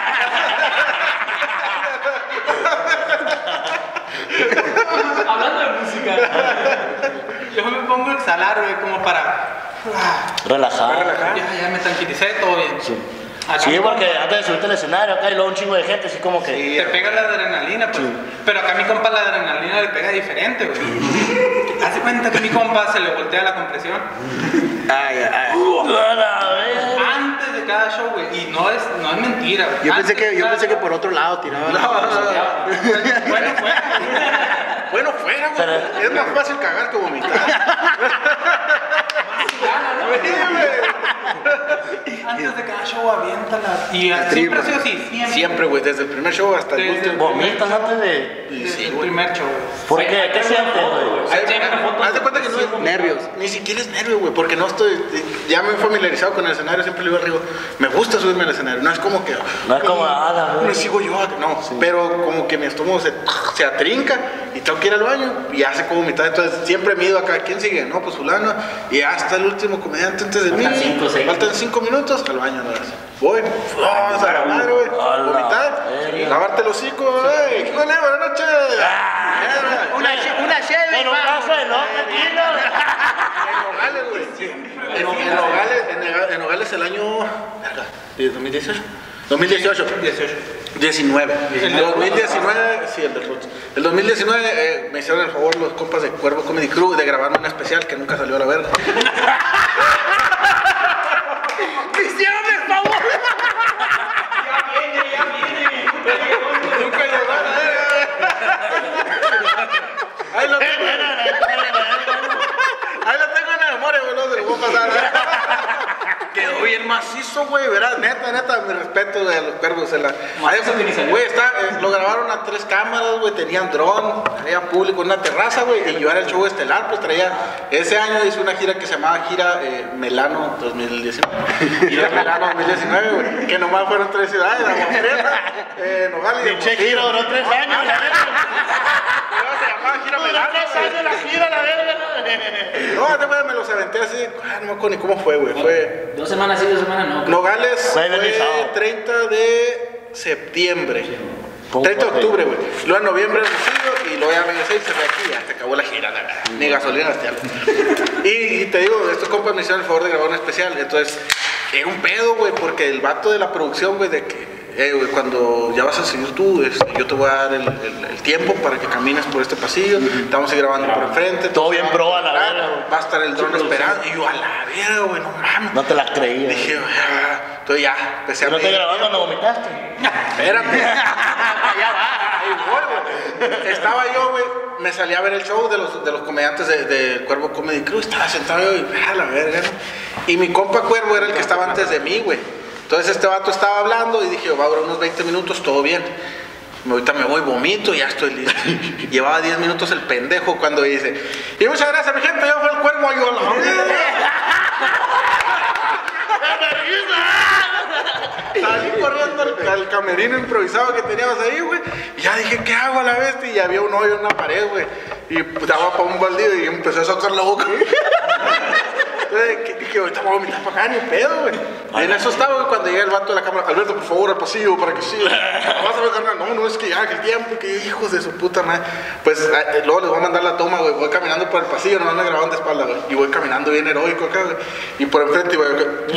Hablando de música. Yo me pongo a exhalar, güey, como para. relajado. Ya me tranquilicé, todo bien. Sí. Acá Sí, mi porque compa- antes de subirte al escenario, acá y luego un chingo de gente, así como que. Te pega la adrenalina, pues. Pero acá a mi compa la adrenalina le pega diferente, güey. Hace cuenta que a mi compa se le voltea la compresión Ay. A la verga. antes de cada show, güey. Y no es mentira, güey. Yo Antes pensé de cada que show. por otro lado tiraba. Bueno, fue. Bueno, fuera, güey. Es más fácil cagar que vomitar. Antes de cada show aviéntala. Y siempre tripa. ha sido así, Siempre, güey. Desde el primer show hasta el Desde último. Vomitas antes de. Desde el primer show, güey. ¿Por qué? ¿Qué sientes, güey? Haz de cuenta que no es Nervios. Ni siquiera es nervio, güey, porque no estoy. Ya me he familiarizado con el escenario, siempre le digo a Rigo, me gusta subirme al escenario. No es como que. No es como, la Me sigo yo, no. Pero como que mi estómago se atrinca y tengo que ir al baño y hace como mitad. Entonces siempre me he ido acá. ¿Quién sigue? No, pues fulano. Y hasta el último comediante antes de mí. Faltan 5, 6. Faltan 5 minutos al baño, ¿no? Voy, vamos a la madre, güey. A la Vomitar, verga. lavarte el hocico, güey. ¿Qué buena noche? Una cheve. En un caso de no, tranquilo. En Nogales, güey. En Nogales el año. Verga, ¿2018? 2018. 19. El 2019, sí, el de Roots. El 2019 me hicieron el favor los compas de Cuervo Comedy Crew de grabarme un especial que nunca salió a la verga. ¡Me hicieron el favor! Nunca llegó a la verga. Ahí lo tengo. Ahí lo tengo en la memoria, güey, no se lo voy a pasar. Quedó bien macizo, güey, verás, neta, mi respeto de los cuervos. Güey, lo grabaron a 3 cámaras, güey, tenían dron, había público en una terraza, güey, y yo era el show estelar, pues traía, ese año hice una gira que se llamaba Gira Melano 2019. Gira Melano 2019, güey, que nomás fueron 3 ciudades, Agua Prieta, Nogales y Pinche giro duró 3 años, la verga. se llamaba Gira Duró Melano. 3 años la gira, la verga. No, después me los aventé así, no me acuerdo ni cómo fue, güey, fue... 2 semanas sí, 2 semanas no. Nogales Fue el sábado. fue 30 de septiembre. Pum, 30 de fuerte. octubre, güey. Luego en noviembre recibo y luego ya regresé y se fue aquí. Ya se acabó la gira, la verdad. Ni gasolina gasté algo. Y te digo, estos compas me hicieron el favor de grabar un especial. Entonces, es un pedo, güey, porque el vato de la producción, güey, de que, güey, cuando ya vas a seguir tú, yo te voy a dar el tiempo para que camines por este pasillo. Te vamos a ir grabando por enfrente. Todo bien pro a la verga, güey. Va a estar el dron esperando. Y yo, a la verga, güey, no mames. No te la creía. Dije, entonces ya, empecé a ¿No te medir grabó tiempo. cuando vomitaste? Espérate. Ya va, ahí voy, güey. Estaba yo, güey, me salí a ver el show de los comediantes del Cuervo Comedy Crew. Estaba sentado yo y, la verga, ¿no? Y mi compa Cuervo era el que estaba antes de mí, güey. Entonces este vato estaba hablando y dije, va a durar unos 20 minutos, todo bien. Ahorita me voy, vomito y ya estoy listo. Llevaba 10 minutos el pendejo cuando dice, y muchas gracias, mi gente, yo fui el Cuervo, yo la salí corriendo al camerino improvisado que teníamos ahí, güey. Y ya dije, ¿qué hago a la bestia? Y había un hoyo en una pared, güey. Y daba para un baldío y empecé a sacar la boca. Entonces dije, ahorita voy a vomitar para acá, ni pedo, güey. En eso estaba, güey, cuando llega el vato de la cámara. Alberto, por favor, al pasillo para que siga. Vas a ver, carnal. No, es que ya, que el tiempo, que hijos de su puta madre. Pues luego les voy a mandar la toma, güey. Voy caminando por el pasillo, no me grababan de espalda, güey. Y voy caminando bien heroico acá, güey. Y por enfrente, güey.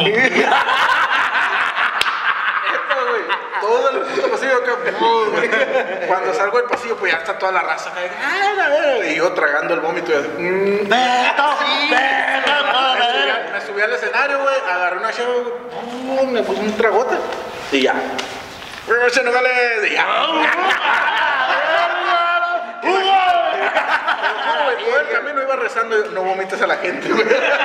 Todo el puto pasillo acá, güey. Cuando salgo del pasillo, pues ya está toda la raza acá. Y yo tragando el vómito. Y así, me subí al escenario, güey. Agarré una chave, güey. Me puse un tragote. Y ya. Buenas Nogales. Y ya. Todo el camino iba rezando. No vomites a la gente, güey.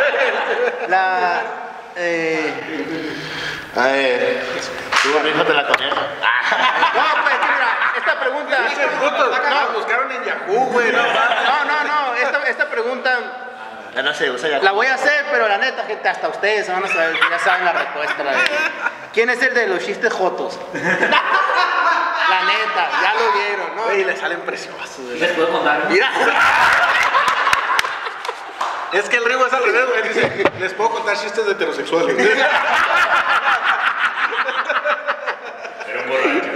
Tú, fíjate la coneja. No, pues, mira, esta pregunta. No, buscaron en Yahoo, güey. No. Esta pregunta Ya no sé, usa ya. la voy a hacer, pero la neta, gente, hasta ustedes van a saber, ya saben la respuesta. ¿Quién es el de los chistes jotos? La neta, ya lo vieron, ¿no? Güey, le salen preciosos, güey. ¿Les puedo contar? Mira. Es que el Rigo es al revés, güey. Dice, les puedo contar chistes de heterosexuales. Era un borracho.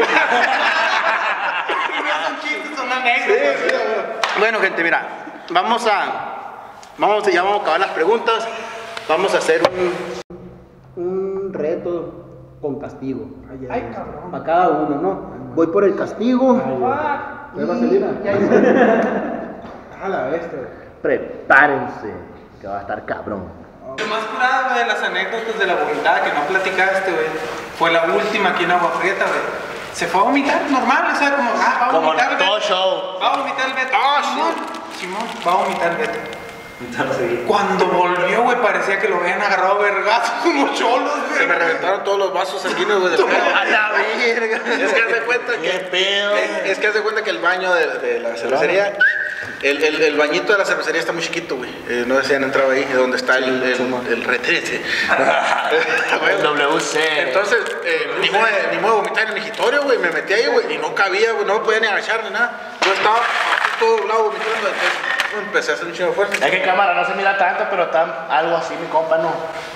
No son chistes, son anécdotas. Bueno, gente, mira, ya vamos a acabar las preguntas. Vamos a hacer un reto con castigo. Ay, cabrón. Para cada uno, ¿no? Voy por el castigo. ¿Ves vaselina? A la bestia. Prepárense, que va a estar cabrón. Lo más curado, güey, de las anécdotas de la vomitada que no platicaste, güey, fue la última aquí en Agua Prieta, güey. Se fue a vomitar normal, o sea, como, va a Como vomitar el todo Beto. show. Va a vomitar el Beto. Simón, va a vomitar el Beto. Cuando volvió, güey, parecía que lo habían agarrado a vergazos unos cholos, güey. Se me reventaron todos los vasos sanguíneos, güey, del pedo. A la verga. Es que haz de cuenta ¿Qué que... pedo? Es que haz de cuenta que el baño de la cervecería... El bañito de la cervecería está muy chiquito, güey. No sé si han entrado ahí, donde está el retrete. El WC. Entonces, ni modo de vomitar en el migitorio, güey. Me metí ahí, güey, y no cabía, güey. No me podía ni agachar ni nada. Yo estaba así todo doblado vomitando. Entonces, empecé a hacer un chingo de fuerza. Es que en cámara no se mira tanto, pero está algo así, mi compa, no.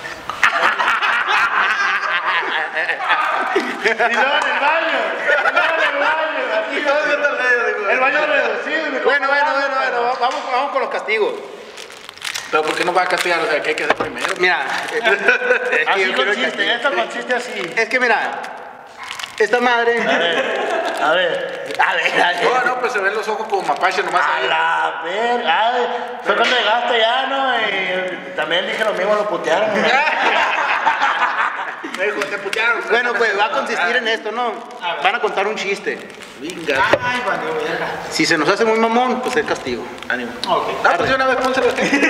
Y luego en el baño. Aquí el baño reducido, mi compa. Bueno, vamos con los castigos. Pero ¿por qué no va a castigar? O sea, ¿qué hay que hacer primero? Mira, es que Así yo quiero el consiste, castigo. esto consiste así. Es que mira, esta madre. A ver. No, pues se ven los ojos como mapache nomás A ahí. la verga. Fue cuando llegaste ya, ¿no? Y también dije lo mismo, lo putearon. Me dijo, te putearon. Bueno, pues va a consistir en esto, ¿no? Van a contar un chiste. Venga. Ay, vale, verga. Si se nos hace muy mamón, pues es castigo. Ánimo. Ok. Ah, pues de una vez pónselo.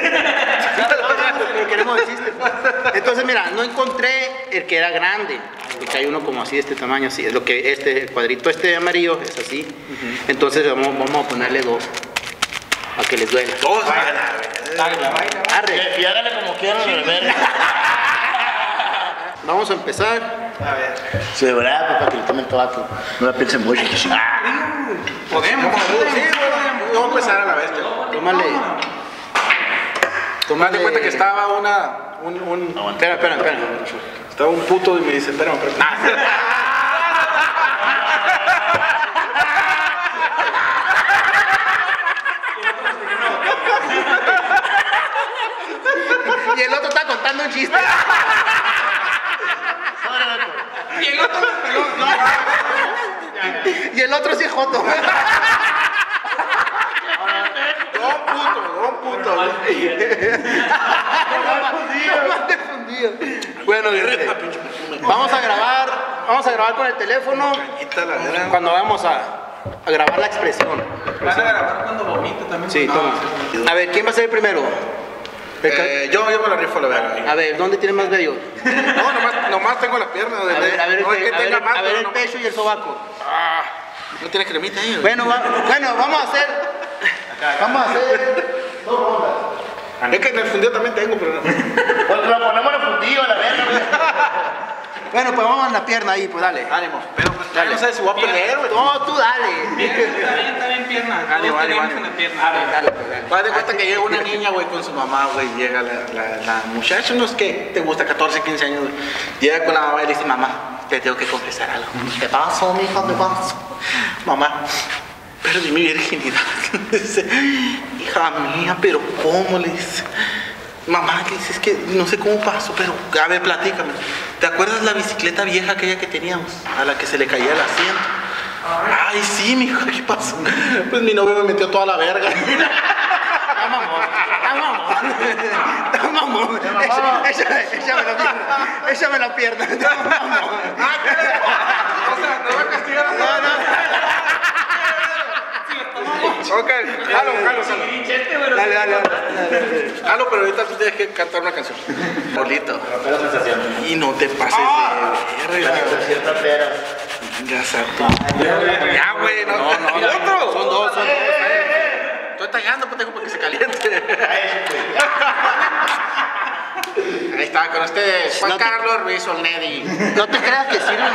Pero queremos el chiste. Entonces, mira, no encontré el que era grande. Porque hay uno como así de este tamaño, así. Lo que el cuadrito este amarillo es así. Entonces vamos a ponerle dos. Para que les duela. Dos. Baila. Arre. Y hágale como quieran, a ver. Vamos a empezar. A ver. Sí, ¿verdad? Pues para que le tomen tabaco. No la piensen mucho. Podemos. Vamos a empezar a la bestia. Tómale. Tomate cuenta que estaba Espera. Estaba un puto y me dice, espérame. Y el otro está contando un chiste. Y el otro me pegó. No. Y el otro sí es joto. Don puto. Bueno, vamos a grabar con el teléfono cuando vamos a grabar la expresión. Van a grabar cuando vomito también. Sí, No, toma. A ver, ¿quién va a ser el primero? Yo me la rifo, la verdad. A ver, ¿dónde tiene más vello? No, nomás tengo las piernas. A ver, no es que tenga más, a ver pero el no- pecho y el sobaco. No tiene cremita ahí, güey. Bueno, vamos a hacer dos rondas. Es que en el fundido también tengo, pero no. Pues lo ponemos en el fundillo, la verga. Bueno, pues vamos a la pierna ahí, pues dale. Ánimo. Pero pues, no sé si voy a perder, güey. No, tú dale. Está bien pierna. Ánimo, Todos tenemos ánimo. en la pierna. Dale, pues, dale. Haz de cuenta que llega una niña, güey, con su mamá, güey. Llega la muchacha, unos que te gusta, 14, 15 años, güey. Llega con la mamá y le dice, mamá, te tengo que confesar algo. ¿Qué pasó, mijo? ¿Qué pasó? Mamá, perdí mi virginidad. Dice, hija mía, pero ¿cómo? Le dice. Mamá, le dice, es que no sé cómo pasó, pero a ver, platícame. ¿Te acuerdas la bicicleta vieja aquella que teníamos? A la que se le caía el asiento. Ay, sí, mijo, ¿qué pasó? Pues mi novio me metió toda la verga. Está mamón. Échame la pierna. Está mamón. O sea, no va a castigar a Ok, jalo. Dale. Jalo, pero ahorita tú tienes que cantar una canción. Bolito. Y no te pases de verga. Ya, exacto. Ya, güey, no. Otro. Son dos. Estoy tallando, pendejo, para que se caliente. Ahí está, con ustedes, Juan No te- Carlos Ruiz Olnedi. No te creas que sirve.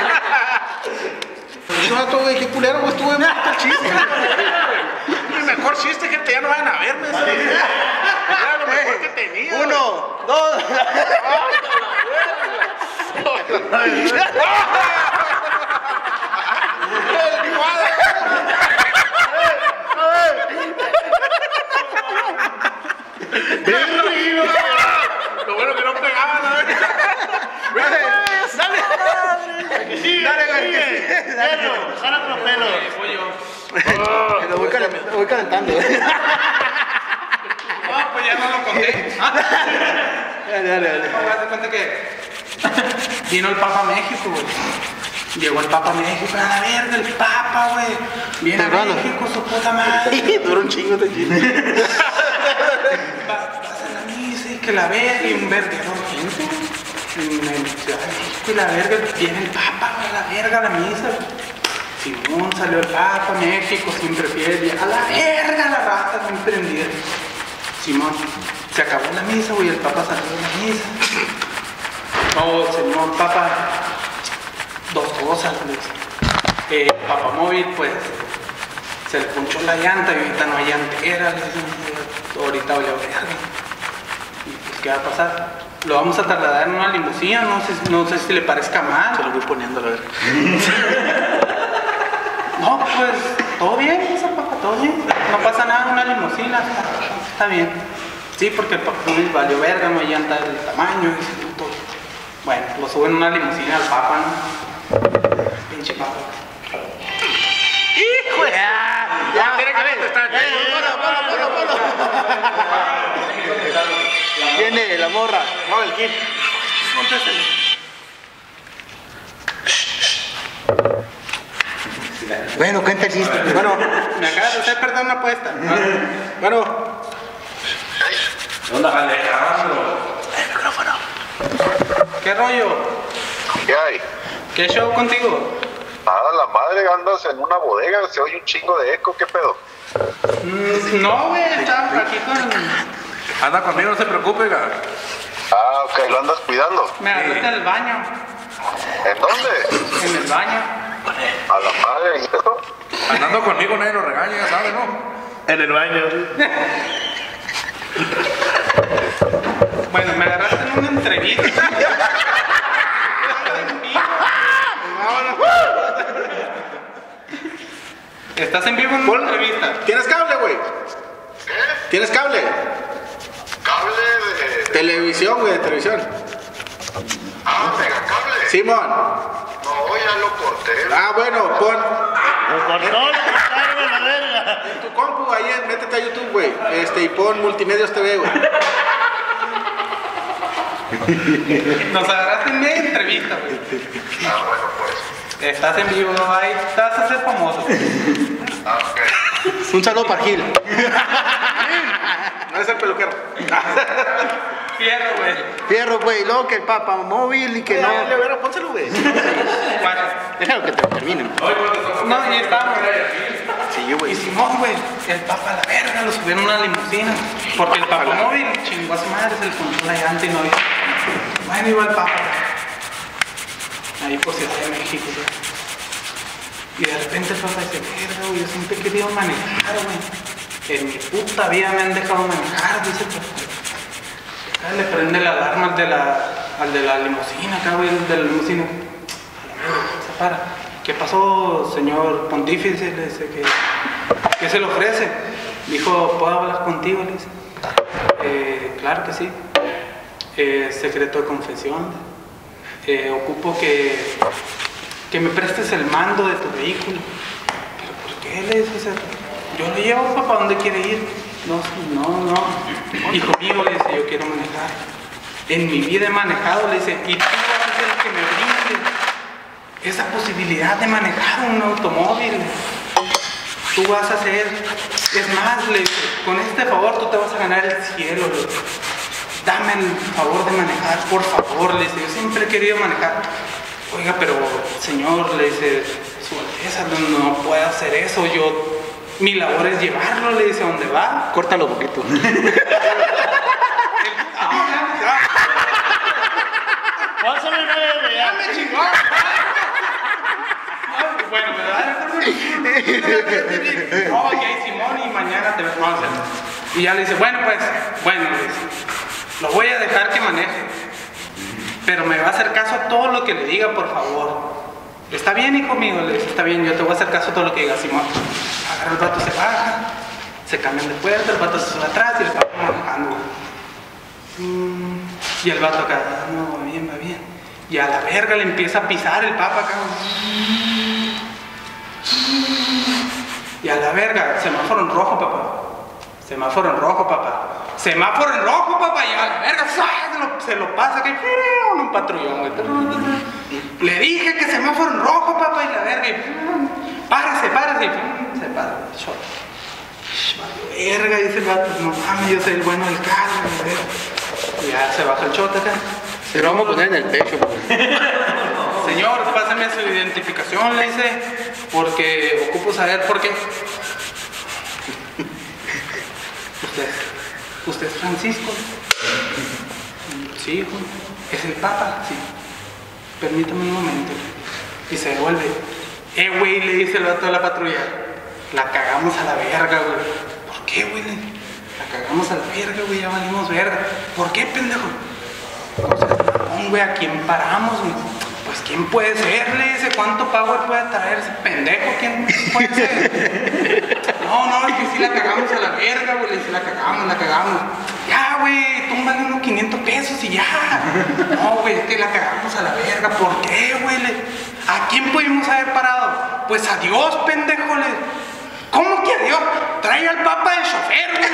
Yo no todo, güey, qué culero, güey, estuve muerto el chiste. Mi mejor chiste, gente, ya no vayan a verme. Era lo mejor que tenía. Lo bueno que no pegaba, ¿no? Jala con los pelos. Voy yo. Lo voy calentando. No, pues ya no lo conté. Dale. Me voy a dar cuenta que vino el Papa a México, güey. Llegó el Papa a México, a la verga, el Papa, güey. Viene a Hermano. México, su puta madre. Duró un chingo de chile. Vas a la misa y que la verga y un verguero de gente. En Ciudad de México y la verga, viene el Papa, güey, a la verga, a la misa. Simón salió el Papa, México, siempre fiel. Y a la verga, la raza, bien prendida. Simón, se acabó la misa, güey, el Papa salió de la misa. Oh, Simón, Papa, dos cosas, el Papa móvil, pues, se le ponchó la llanta y ahorita no hay llantera, ahorita voy a verga. ¿Y pues qué va a pasar? Lo vamos a trasladar en una limusina, no sé si le parezca mal. Se lo voy poniendo, a ver. No, pues, todo bien, esa Papa, todo bien. No pasa nada, una limusina, está bien. Sí, porque el Papa móvil valió verga, no hay llanta del tamaño, y todo. Bueno, lo suben en una limusina al Papa, ¿no? Pinche Papa. ¡Hijo de! Ya, Tiene que contestar. Polo. Viene la morra. No, el kit. Contéstale. Bueno, cuenta el chiste. Bueno, Me acabas de hacer perder una apuesta. bueno. ¿Dónde Alejandro? ¿Qué rollo? ¿Qué hay? ¿Qué show contigo? Nada, la madre, andas en una bodega, se oye un chingo de eco, ¿qué pedo? No, güey, estaba aquí con... Anda conmigo, no se preocupe, ga. Ah, ok, lo andas cuidando. Me agarraste en el baño. ¿En dónde? En el baño. A la madre, ¿y eso? Andando conmigo nadie lo regaña, ya sabe, ¿no? En el baño. Bueno, me agarraste en una entrevista. ¿Estás en vivo en una entrevista? ¿Tienes cable, güey? ¿Tienes cable? Cable de... Televisión, güey, de televisión. Ah, megacable. Simón. No, ya lo corté. Ah, bueno, pon Lo cortó, la verga. en tu compu, ahí, métete a YouTube, güey. Y pon Multimedios TV, güey. Nos agarraste en media entrevista, güey. Ah, bueno, pues. Estás en vivo, ahí estás a ser famoso. Ah, ok. Un saludo para Gil. No es el peluquero. Fierro, güey. Fierro, güey. Luego que el Papa móvil y que no. Dale, bueno, pónselo, güey. Bueno, Déjalo que te terminen. no, y estábamos. Sí, güey. Y Simón, güey, el Papa a la verga, lo subieron a una limusina. Porque el Papa móvil chingó a su madre, se le ponchó la llanta y no había. Bueno, iba el Papa. Ahí por Ciudad de México, güey. Y de repente el Papa dice, verga, güey, yo siempre he querido manejar, güey. En mi puta vida me han dejado manejar, dice el Papa. Acá le prende la alarma al de la limusina, acá, güey, el de la limusina. A la verga, se para. ¿Qué pasó, señor pontífice? Le dice ¿qué se le ofrece? Dijo, ¿puedo hablar contigo? Le dice. Claro que sí. Secreto de confesión. Ocupo que me prestes el mando de tu vehículo. ¿Pero por qué? Le dice, o sea, yo lo llevo, papá, ¿dónde quiere ir? No. Hijo mío, le dice, yo quiero manejar. En mi vida he manejado, le dice, y tú vas a ser el que me brinde esa posibilidad de manejar un automóvil. Tú vas a hacer, es más, le dice, con este favor tú te vas a ganar el cielo, le dice. Dame el favor de manejar, por favor, le dice, yo siempre he querido manejar. Oiga, pero señor, le dice, su Alteza, no puede hacer eso, mi labor es llevarlo, le dice, ¿a dónde va? Córtalo un poquito. Pásame una de ya. ¡Me chingó! Bueno, ¿verdad? No, aquí hay Simón y mañana te vamos a hacer. Y ya le dice, bueno, le dice, Lo voy a dejar que maneje. Pero me va a hacer caso a todo lo que le diga, por favor. ¿Está bien, hijo mío? Le dice, está bien, yo te voy a hacer caso a todo lo que diga, Simón. Agarra el vato, se baja, se cambian de puerta, el vato se sube atrás y el vato manejando. Y el vato acá, no, va bien, va bien. Y a la verga le empieza a pisar el papa acá. Y a la verga, semáforo en rojo, papá. Semáforo en rojo, papá. Semáforo en rojo, papá. Y a la verga, se lo pasa que un patrullón, güey. Le dije que semáforo en rojo, papá. Y la verga, y párese. Se para. Verga, dice el vato. No mames, yo soy el bueno del carro. Y ya se baja el shot acá. Se lo vamos a poner en el pecho. Señor, pásame su identificación, le dice, porque ocupo saber por qué. ¿Usted es Francisco? Sí, hijo. ¿Es el Papa? Sí. Permítame un momento. Y se devuelve. Güey, le dice el vato de la patrulla. La cagamos a la verga, güey. ¿Por qué, güey? La cagamos a la verga, güey. Ya valimos verga. ¿Por qué, pendejo? O sea, güey, ¿a quién paramos, güey? Pues, ¿quién puede ser? Le dice, ¿cuánto power puede traer ese pendejo? ¿Quién puede ser? No, es que sí la cagamos a la verga, güey. Le dice, la cagamos. Ya, güey, túmbale unos 500 pesos y ya. No, güey, es que la cagamos a la verga. ¿Por qué, güey? ¿A quién pudimos haber parado? Pues a Dios, pendejo. ¿Cómo que a Dios? Trae al papa de chofer, güey.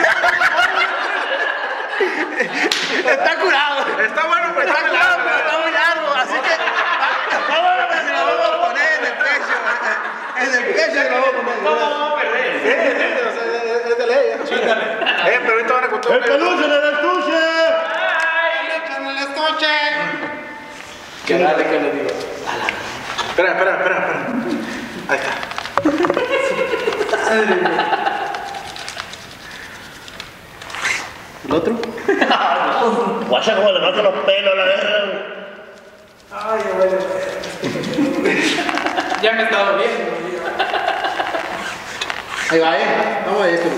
Está curado. Está bueno, pues está curado, pero está muy largo. Así que se lo vamos a poner en el pecho. En el pecho se lo vamos a poner. ¿Cómo vamos a perder? Es de ley. Pero ahorita van a contar. ¡El peluche en el estuche! ¡En el estuche! ¿Qué dale que le digo? Espera. Ahí está. ¿El otro? Guacha, como le matan los pelos, la verdad. Ay, bueno. Ya me estaba viendo. Ahí va, vamos a esto.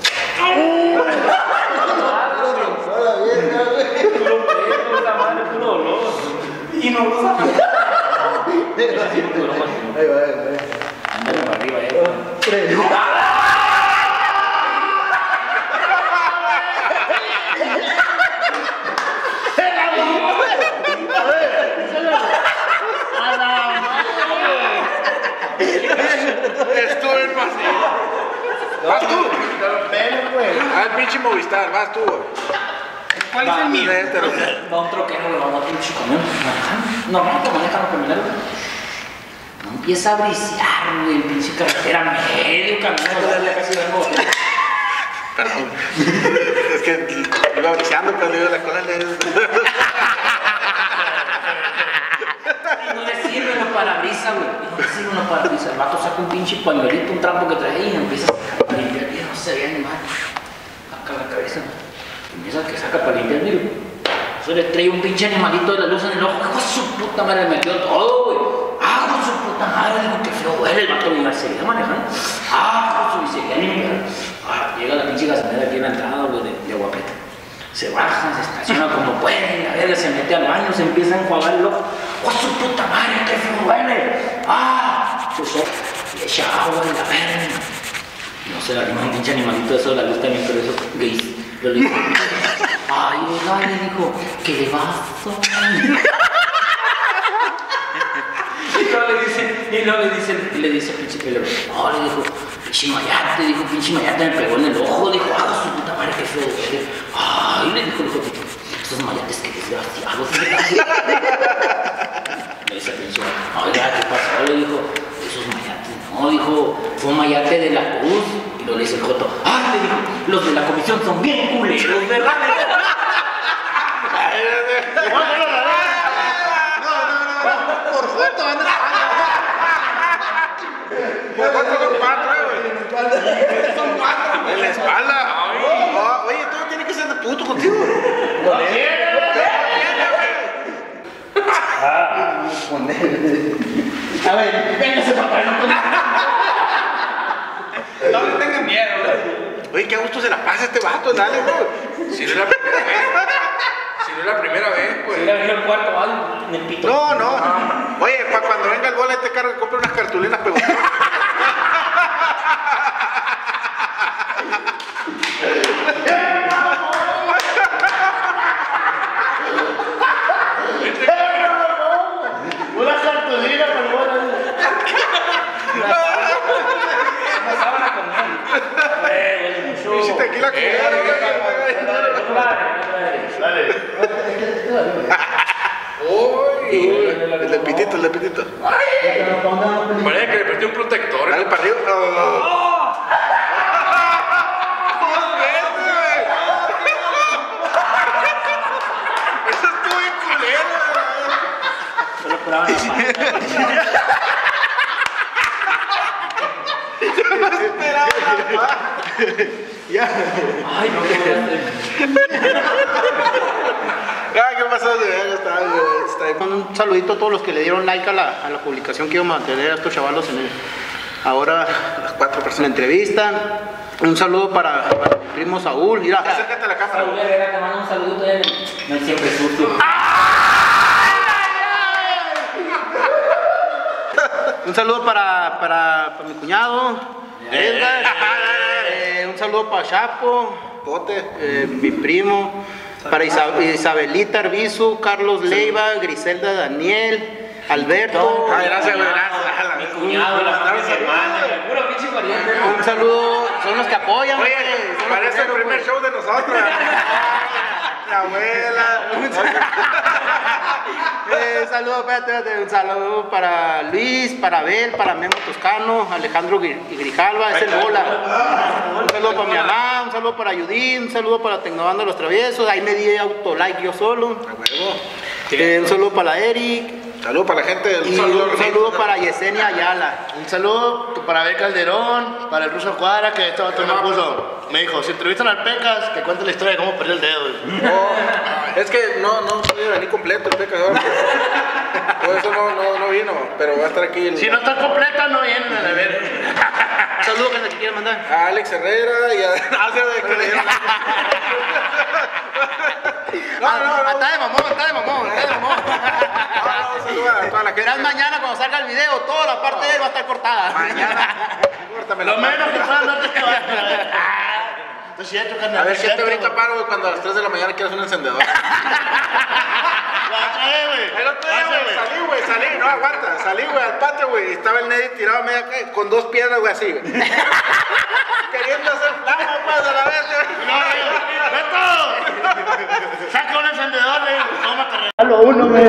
Y no lo sabe. Ahí va. Ándale para arriba, Estuvo en vacío. Vas tú. El pinche Movistar, vas tú. ¿Cuál es el mío? Va un troquero, lo va a un chico manejando. Normal que manejan los camioneros. No empieza a briciar, güey, en pinche carretera, medio camino, ya casi vengo. Perdón. Es que iba briseando, pero le dio la cola. No le sirve los parabrisas, güey. No le sirve los parabrisas. El vato saca un pinche pañuelito, un trampo que trae y empieza a limpiar. Y no se ve ni mal. Saca la cabeza. Empieza que saca para limpiar, mira. Se le trae un pinche animalito de la luz en el ojo. ¡Hijo de su puta madre! Le metió todo, güey. ¡Ah, con su puta madre! Digo, qué feo huele el vato. Y seguía manejando. ¡Ah, con su seguía limpiando! Llega la pinche gasolinera aquí en la entrada, güey, de Guapeta. Se baja, se estaciona como puede, la verga se mete al baño, se empieza a enjuagar el ojo. ¡Oh, su puta madre, qué feo huele! ¡Ah! Le echa agua y la verga. No sé, la un pinche animalito eso de la luz también, pero eso gays. Pero le dijo, ay, dale, dijo, ¿qué vaso? Y luego le dice el pinche pelero, no, le dijo, pinche mayate me pegó en el ojo, dijo, ah, su puta madre, qué feo huele. Ay, le dijo, estos mayates que desgraciados. Le dice el pinche, oiga, ¿qué pasó? Le dijo, esos mayates, no, dijo, fue un mayate de la cruz. Y luego le dice el joto, ah, le dijo, los de la comisión son bien culeros, ¿verdad? Por foto, anda. ¿Por cuánto son cuatro, güey? Son cuatro. En la espalda. Oye, todo tiene que ser de puto contigo. A ver, Véngase para acá, No le tengan miedo, güey. Oye, qué gusto se la pasa este vato, dale, güey. Si no es la primera vez. no es la primera vez, pues. Si le vino el cuarto, ay, en el pito. No. Oye, cuando venga el bola te cargo y compra unas cartulinas pegotas. Una cartulina, pero bueno. Una sábana con él. Hiciste aquí la Dale. El del pitito. Parece que le presté un protector. Dale para arriba. Eso estuvo bien culero. Solo esperaban la mano. Ya. Ay, no, ¿Qué pasó? Un saludito a todos los que le dieron like a la publicación que íbamos a tener a estos chavalos ahora Las 4 en la personas. entrevista. Un saludo para mi primo Saúl. Mira, Acércate a la cámara. Saúl Herrera, te mando un saludo todavía. No es siempre sucio. un saludo para mi cuñado, Edgar. Un saludo para Chapo, Pote. mi primo, para Isabelita Arbizu, Carlos Leiva, Griselda Daniel, Alberto. Gracias, güey. Mi cuñado, la familia, mi hermana, puro pinche pariente. Un saludo, son los que apoyan. Oye, güey, son los parece el primeros, primer güey. show de nosotros. La abuela. Un saludo, espérate, un saludo para Luis, para Abel, para Memo Toscano, Alejandro Grijalva, es el bola. Un saludo para mi mamá, un saludo para Judith, un saludo para Tecnobanda de los Traviesos, ahí me di autolike yo solo. Un saludo para Eric. Saludos para la gente del Y un saludo para Yesenia Ayala. Un saludo para Abel Calderón, para el ruso Cuadra, que este vato me puso. Me dijo, si entrevistan al Pecas, que cuente la historia de cómo perdió el dedo. Es que no pude venir completo el pecador. Por eso no vino, pero va a estar aquí. Si no está completa, no vienen a ver. Un saludo que te quieren mandar. A Alex Herrera y a Álvaro de que le dieron. Está de mamón. Un saludo a toda la gente. Verás mañana cuando salga el video, toda la parte de él va a estar cortada. Córtame Lo la menos que parte. puedan darte que va a cierto, carnal. A ver, si es te cierto, brinca güey. paro, güey, cuando a las 3 de la mañana quieras un encendedor. La trae, güey. El otro día, güey, salí, no, aguanta, salí, güey, al patio, güey, y estaba el Neddy tirado a media calle, con 2 piedras, güey, así, güey. Queriendo hacer flama, pues, a la vez, No, ¡Beto! Saca un encendedor, güey. Tómate. Halo uno, güey.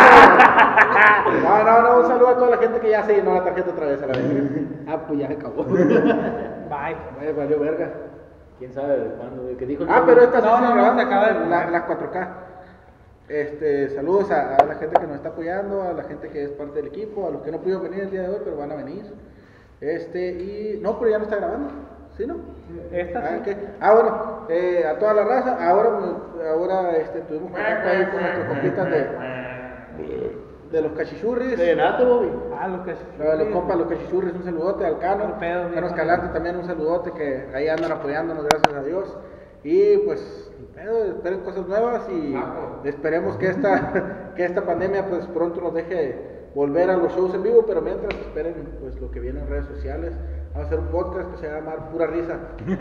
No, un saludo a toda la gente que ya se llenó la tarjeta otra vez a la vez. Pues ya se acabó. Bye. Valió verga. ¿Quién sabe de cuándo, güey? ¿Qué dijo el Pero esta sí No, se no, grabó, se acaba de poner. las 4K. Saludos a la gente que nos está apoyando, a la gente que es parte del equipo, a los que no pudieron venir el día de hoy, pero van a venir. No, pero ya no está grabando, ¿sí, no? Esta sí. ¿Qué? Bueno, a toda la raza, ahora tuvimos contacto ahí con nuestros compitas de los cachichurris. De Nato, Bobby. Los que Los compas, los cachichurris, un saludote al Cano. No pedo, Cano bien. Escalante también un saludote que ahí andan apoyándonos, gracias a Dios. Y pues, esperen cosas nuevas y esperemos que esta pandemia pues pronto nos deje volver a los shows en vivo, pero mientras esperen pues lo que viene en redes sociales. Vamos a hacer un podcast que se va a llamar Pura Risa.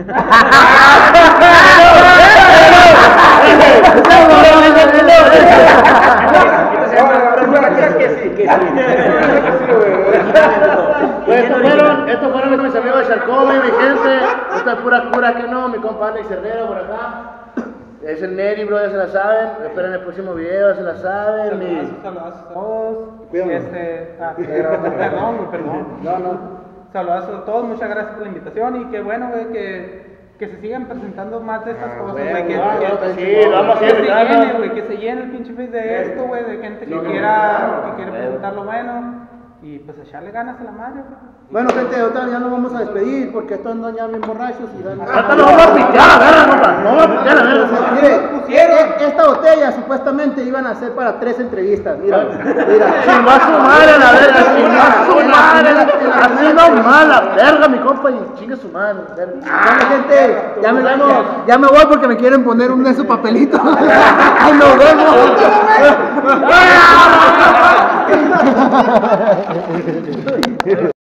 Estos fueron mis amigos de Charcomi, mi gente. Esta es pura cura que no, mi compa Alex Herrera por acá. Es el Neri, bro, ya se la saben. Esperen el próximo video, ya se la saben. Saludos a todos. Cuídame. Perdón. Saludos a todos, muchas gracias por la invitación y qué bueno, güey, que se sigan presentando más de estas cosas, güey. Sí, vamos a Que se ir, llene, güey, que se llene el pinche face de esto, güey, de gente que quiere presentar lo bueno. Y pues echarle ganas a la madre. Bueno, gente, ahorita ya nos vamos a despedir porque estos andan ya bien borrachos y dan... Ahorita nos vamos a pitear a la verga, compa. No vamos a pitear a la verga. Mire, esta botella supuestamente iban a ser para 3 entrevistas. Mira, mira. Chingó a su madre la verga, chingó a su madre. Así nomás la verga, mi compa, y chingue su madre. Bueno, gente, ya me voy porque me quieren poner un de su papelito. ¡Ay, nos vemos!